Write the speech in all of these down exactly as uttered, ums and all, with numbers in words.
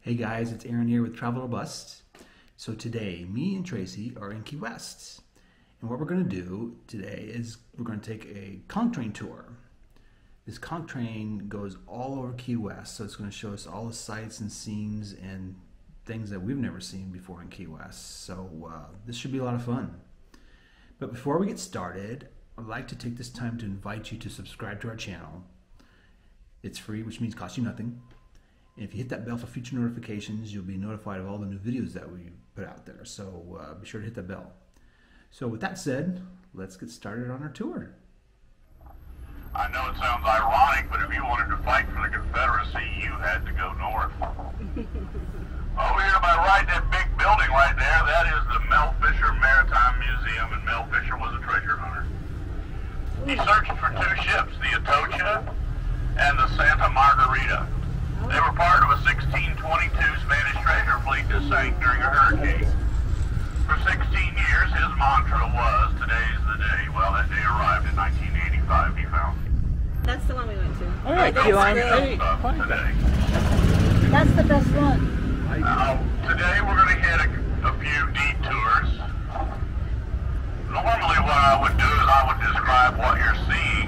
Hey guys, it's Aaron here with Travel or Bust. So today, me and Tracy are in Key West. And what we're going to do today is we're going to take a conch train tour. This conch train goes all over Key West, so it's going to show us all the sights and scenes and things that we've never seen before in Key West. So uh, this should be a lot of fun. But before we get started, I'd like to take this time to invite you to subscribe to our channel. It's free, which means it costs you nothing. And if you hit that bell for future notifications, you'll be notified of all the new videos that we put out there. So uh, be sure to hit that bell. So with that said, let's get started on our tour. I know it sounds ironic, but if you wanted to fight for the Confederacy, you had to go north. Over here by right, that big building right there, that is the Mel Fisher Maritime Museum, and Mel Fisher was a treasure hunter. He searched for two ships, the Atocha and the Santa Margarita. They were part of a sixteen twenty-two Spanish treasure fleet that sank during a hurricane. For sixteen years, his mantra was, today's the day. Well, that day arrived in nineteen eighty-five, he found. That's the one we went to. All right, you on hey, today. That's the best one. Uh, today we're going to hit a, a few detours. Normally what I would do is I would describe what you're seeing.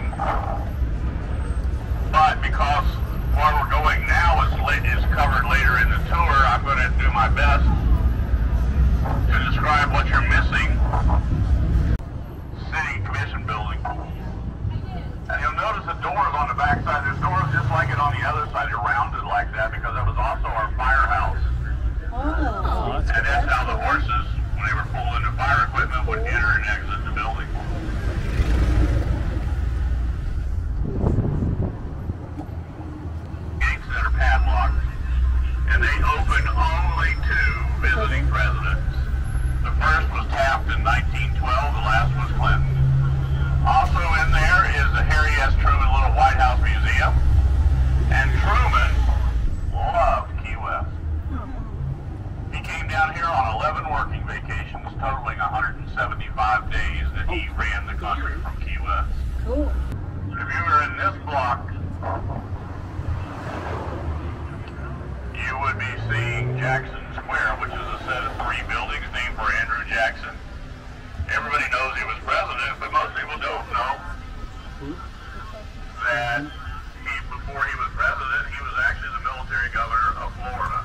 But because where we're going now is, is covered later in the tour, I'm going to do my best to describe what you're missing. City Commission building. And you'll notice the doors on the back side. There's doors just like it on the other side. They're rounded like that because it was also our firehouse. Oh, and that's how the horses, when they were full into fire equipment, would enter and exit the building. Gates that are padlocked, and they open only to visiting presidents. The first was Taft in nineteen twelve, the last was Clinton. Also in there is the Harry S. Truman Little White House Museum, and Truman loved Key West. He came down here on eleven working vacations, totaling one hundred seventy-five days that he ran the country from Key West. cool. If you were in this block, you would be seeing Jackson Square, which is a set of three buildings named for Andrew Jackson. Everybody knows he was president, but most people don't know that he, before he was president, he was actually the military governor of Florida.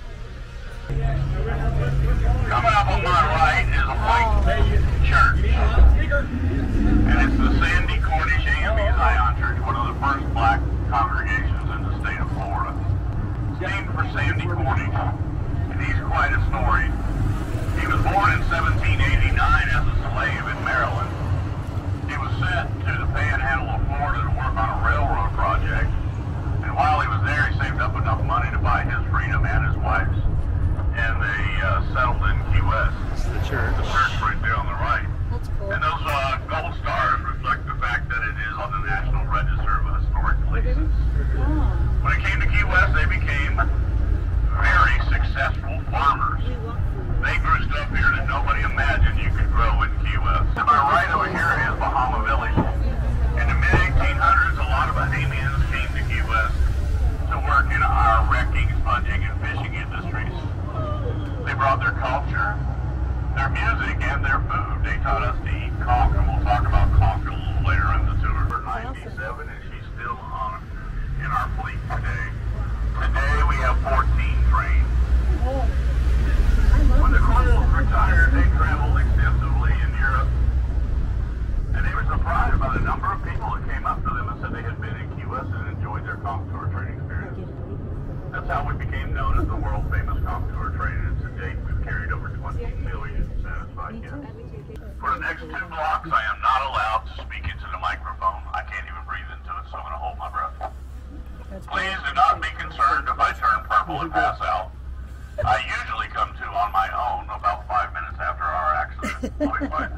Coming up on my right is a white church, and it's the Sandy Cornish A M E Zion Church, one of the first black congregations in the state of Florida. It's named for Sandy Cornish, and he's quite a story. He was born in seventeen eighty-nine as a slave in Maryland. He was sent to the Panhandle of Florida to work on a railroad project, and while he was there, he saved up enough money to buy his freedom and his wife's. And they uh, settled in Key West. This is the church. The church right there on the right. That's cool. And those uh, gold stars reflect the fact that it is on the National Register of Historic Places. Oh. When it came to Key West, they became very successful farmers. They grew stuff here that nobody imagined you could grow in Key West. To my right over here is Bahama Village. In the mid eighteen hundreds, a lot of Bahamians came to Key West to work in our wrecking, sponging, and fishing industries. They brought their culture, their music, and their food. They taught us to eat conch, and we'll talk about conch a little later in the tour. We're ninety-seven, and she's still on in our fleet today. Today we have fourteen trains. Oh. When the Conchs retired, they traveled extensively in Europe, and they were surprised by the number of people that came up to them and said they had been in Key West and enjoyed their conch tour training experience. That's how we became known as the world famous conch tour train, and to date we've carried over twenty million satisfied guests. For the next two blocks, I am not allowed to speak into the microphone. I can't even breathe into it, so I'm going to hold my breath. Please do not be concerned if I turn purple and pass out. I usually come to on my own about five minutes after our accident. I'll be fine.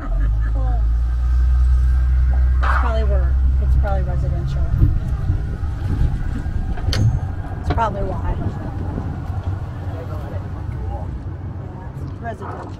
It's probably work. It's probably residential. It's probably why. Yeah, it's residential.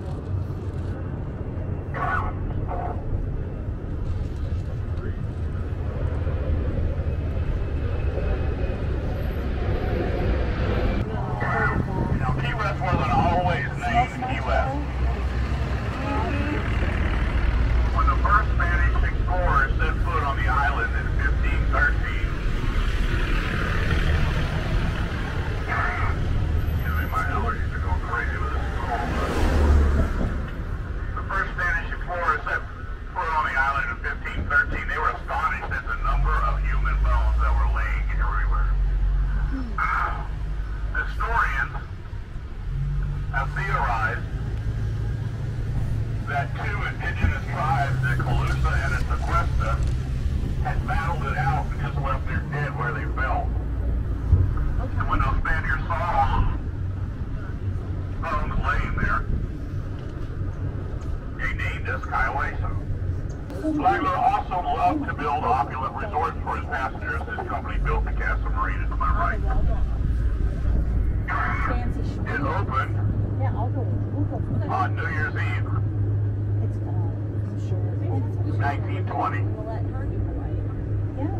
have theorized that two indigenous tribes, the Calusa and the Sequesta, had battled it out and just left their dead where they fell. And when those Spaniards saw all those bones laying there, they named us Kiowa. Flagler also loved to build opulent resorts for his passengers. His company built the Casa Marina to my right. Fancy schmancy. It opened Yeah, I'll go. We'll go for that. on New Year's Eve, It's uh, I'm sure. nineteen twenty. We'll let her do Hawaii. Yeah.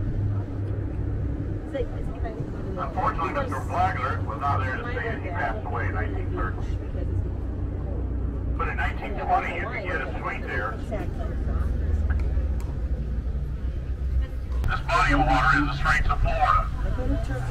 Is it, is anybody going to the Unfortunately, Mister Flagler was not there to see it. He passed away in nineteen thirty. But in nineteen twenty, you could get a suite there. Exactly. This body of water is the Straits of Florida, I go to Turkey.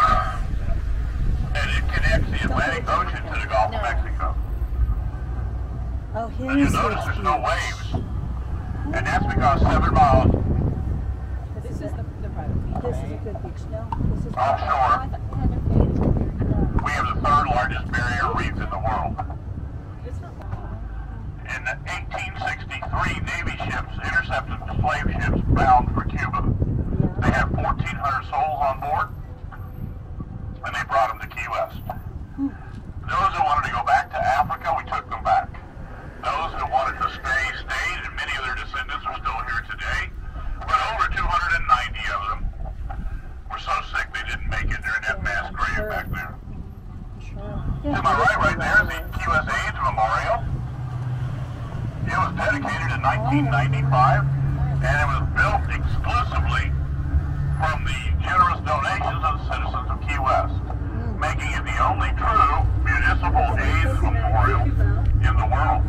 and it connects the Atlantic Ocean to the Gulf of Mexico. Oh, And here's you notice there's no waves, and that's because seven miles This is the, the private beach, This is a right? good beach. No, this is offshore, I thought we had no data. we have the third largest barrier reef in the world. It's not In eighteen sixty-three, Navy ships intercepted slave ships bound for Cuba. They Yeah. had fourteen hundred souls on board, and they brought them to Key West. Those who wanted to go back to Africa, we took them back. Those who wanted to stay, stayed, and many of their descendants are still here today. But over two hundred ninety of them were so sick they didn't make it. They're in that mass grave back there. Sure. To my right, right there is the Key West AIDS Memorial. It was dedicated in nineteen ninety-five, and it was built exclusively from the generous donations of the citizens of Key West, making it the only true municipal AIDS memorial in the world.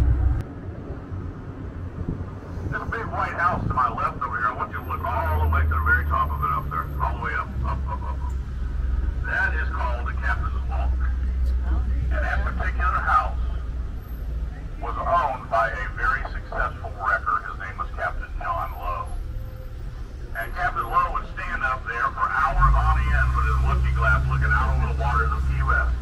This big white house to my left over here, I want you to look all the way to the very top of it up there, all the way up, up, up, up, up. That is called the Captain's Walk. And that particular house was owned by a very successful wrecker. His name was Captain John Lowe. And Captain Lowe would stand up there for hours on end with his looking glass looking out over the waters of Key West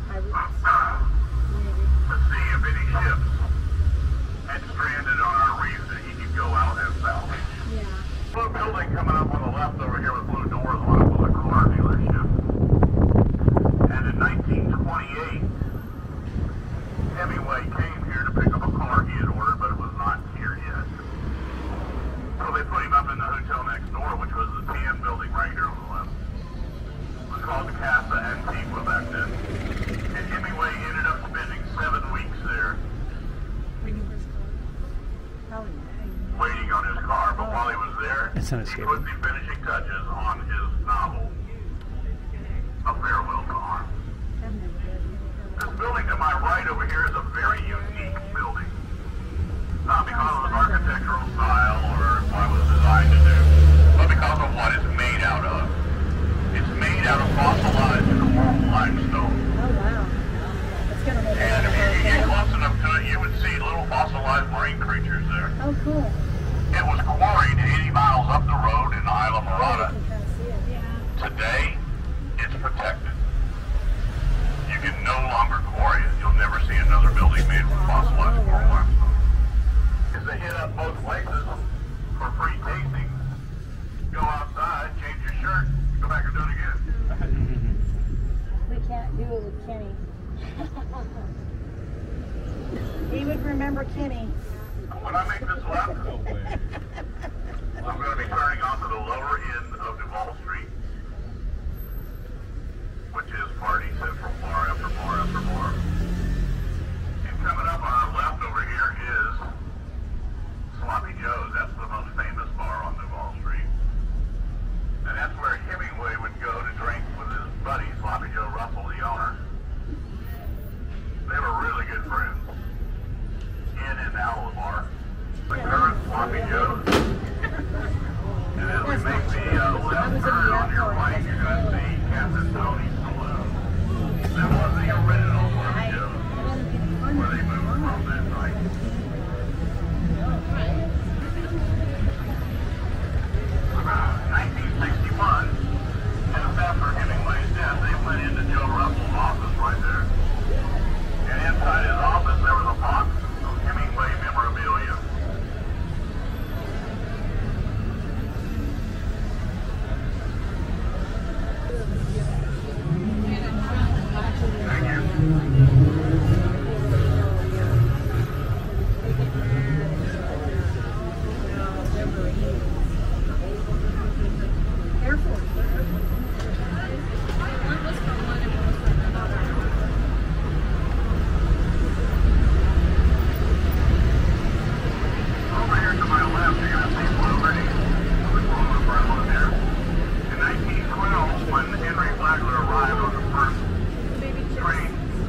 to see if any ships had stranded on our reefs that he could go out and salvage. Yeah. Blue building coming up on the left over here with blue doors on it was a car dealership. And in nineteen twenty-eight, Hemingway came here to pick up a car he had ordered, but it was not here yet. So they put him up in the hotel next door, which was the tan building right here on the left. It was called the Casa Antigua back then. And Hemingway ended up spending seven weeks there How waiting on his car, but while he was there, It's not he escaping. put the finishing touches on his novel, A Farewell to Arms. This building to my right over here is a very unique building. Not because of its architectural style or what it was designed to do, but because of what it's made out of. It's made out of fossilized coral limestone. Oh wow. It's gonna make And if you it. could get close enough to it, you would see little fossilized marine creatures there. Oh cool. It was quarried eighty miles up the road in Isla You Morada. can kind of see it. Yeah. Today, it's protected. You can no longer quarry it. You'll never see another building made from fossilized coral limestone. It's a hit up both places for free tasting. Go outside, change your shirt, go back and do it again. We can't do it with Kenny. He would remember Kenny. When I make this left, I'm going to be turning onto the lower end of Duval Street, which is Party Central, bar after bar after bar. And coming up on our left over here is Sloppy Joe's. That's the most famous bar on Duval Street. And that's where Hemingway would go to drink with his buddy, Sloppy Joe Russell, the owner. They were really good friends. In and out of the bar. The current Sloppy Joe's. And as we make the uh, left turn on your right, you're going to see Captain Tony's Saloon. That was the original Sloppy Joe's, where they moved from that night. nineteen sixty-one, just after Hemingway's death, they went into Joe Russell's office right there. Flagler arrived on the first train,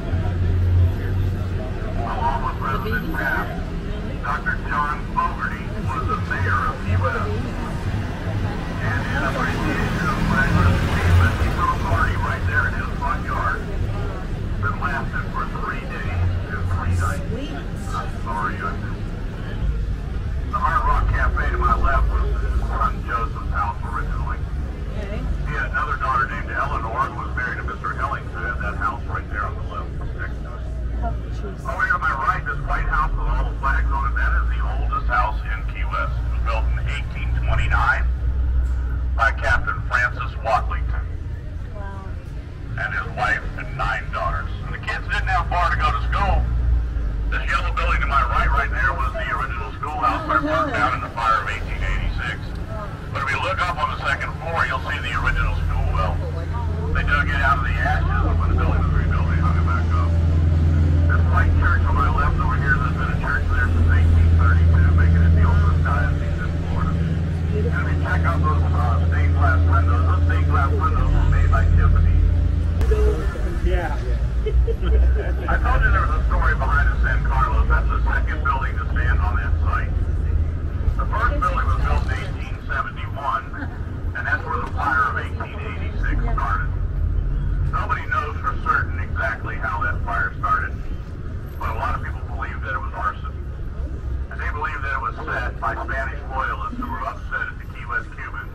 along with President Taft, Doctor John Fogerty was the mayor of Key West. And in appreciation of Flagler's achievement, he threw a party right there in his front yard that lasted for three days and three nights. I'm sorry, I did. The Hard Rock Cafe to my left was his son Joseph's house originally. Okay. He had another daughter named Eleanor who was married to Mister Ellington, who had that house right there on the left next to us. Oh, jeez. Over here to my right, this white house with all the flags on it, that is the oldest house in Key West. It was built in eighteen twenty-nine by Captain Francis Watlington Wow. and his wife and nine daughters. And the kids didn't have far to go to school. This yellow building to my right right there was the original schoolhouse that burned down in the fire of eighteen eighty-six. But if you look up on the second floor, you'll see the original school well. They dug it out of the ashes when the building was rebuilt. They hung it back up. This white church on my left over here, there's been a church there since eighteen thirty-two, making it the oldest diocese in Florida. And if you check out those uh, stained glass windows, those stained glass windows were made by Tiffany. Yeah. I told you there was a story behind the San Carlos. That's the second building to stand on that site. The first building was built in eighteen seventy-one, and that's where the fire of eighteen eighty-six started. Nobody knows for certain exactly how that fire started, but a lot of people believe that it was arson. And they believe that it was set by Spanish loyalists who were upset at the Key West Cubans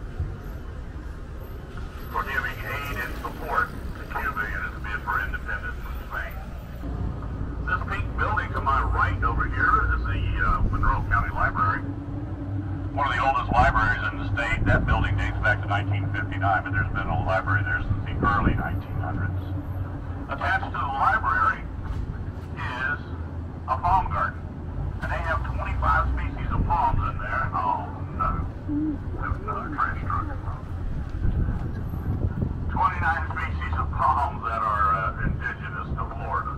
for giving aid and support to Cuba in its bid for independence from Spain. This pink building to my right over here is the uh, Monroe County Library. One of the oldest libraries in the state. That building dates back to nineteen fifty-nine, but there's been a library there since the early nineteen hundreds. Attached to the library is a palm garden, and they have twenty-five species of palms in there. Oh no, there's another trash truck. twenty-nine species of palms that are uh, indigenous to Florida.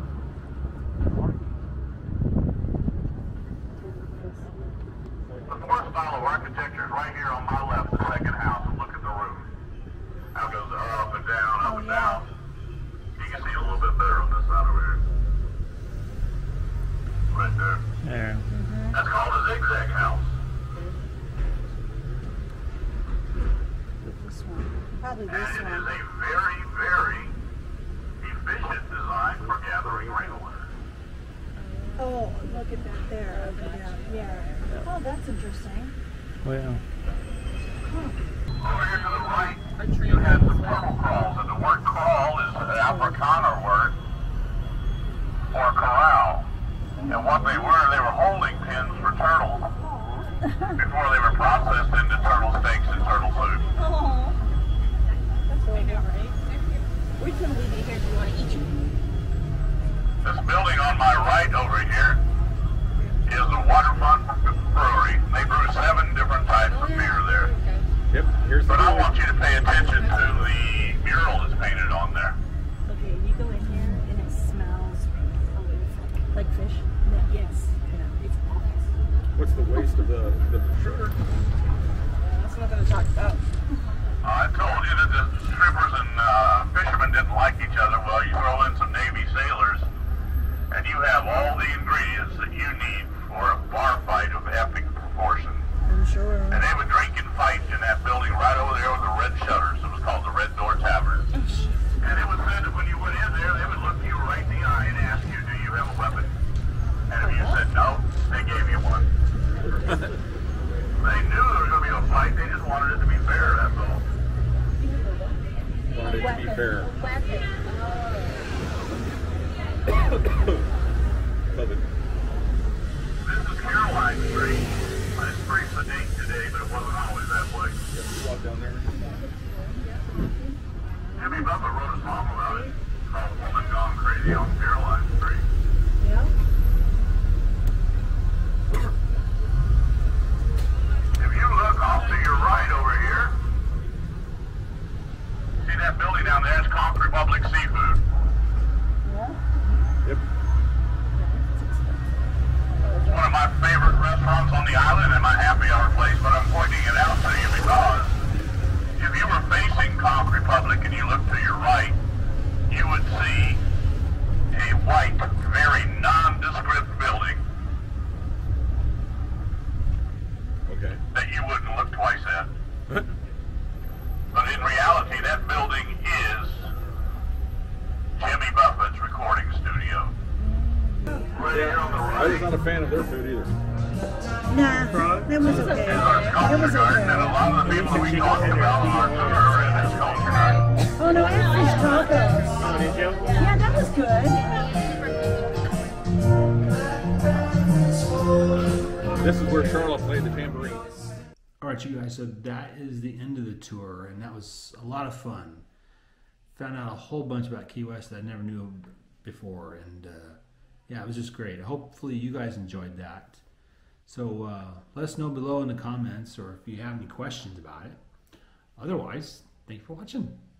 The fourth style of architecture is right here on my left, the second house. Look at the roof. How it goes up and down, up and down. You can see it a little bit better on this side over here. Right there. There. That's called a zigzag house. This one. Probably And this it is one. a very, very efficient design for gathering rainwater. Oh, look at that there. Okay, yeah. Yeah. Oh, that's interesting. Well, Over here to the right, you have the purple crawls, and the word crawl is an Afrikaner word for corral. And what they were, they were holding pens for turtles before they were processed into turtle steaks and turtle soup. Oh. That's really great. Which one will we be here? Do you want to eat you? This building on my right over here is the Waterfront Brewery. They brew seven different types of beer there. yep, here's the But I door. want you to pay attention to the mural that's painted on there. Okay, you go in here and it smells like fish. Yes. Yeah, it's What's the waste of the, the sugar? That's not going to talk about. I told you that the strippers and uh, fishermen didn't like each other. Well, you throw in some Navy sailors, and you have all the ingredients that you need for a bar fight of epic proportion. I'm sure. And they would drink and fight in that building right over there with the red shutters. It was called the Red Door Tavern. And it was said that when you went in there, they would look you right in the eye and ask you, do you have a weapon? And if you said no, they gave you one. They knew there was going to be a fight. They just wanted it to be fair, that's all. Wanted it to be fair. Love it. This is Caroline Street. It's pretty sedate today, but it wasn't always that way. Yeah, you walk down there. Jimmy Buffett wrote a song about it called Woman Gone Crazy on Caroline Street. Yeah. If you look off to your right over here, see that building down there? It's Conch Republic Seafood. Yep. It's one of my favorite restaurants on the island and my happy hour place, but I'm pointing it out to you because if you were facing Conch Republic and you look to fan of their food either. Nah, it was okay. It was And a okay. lot of the people we talked about on our tour in this culture. Oh no, I had fish tacos. Oh, did you? Yeah, that was good. This is where Charlotte played the tambourine. All right, you guys, so that is the end of the tour, and that was a lot of fun. Found out a whole bunch about Key West that I never knew before, and uh, yeah, it was just great. Hopefully you guys enjoyed that. So uh, let us know below in the comments, or if you have any questions about it. Otherwise, thanks for watching.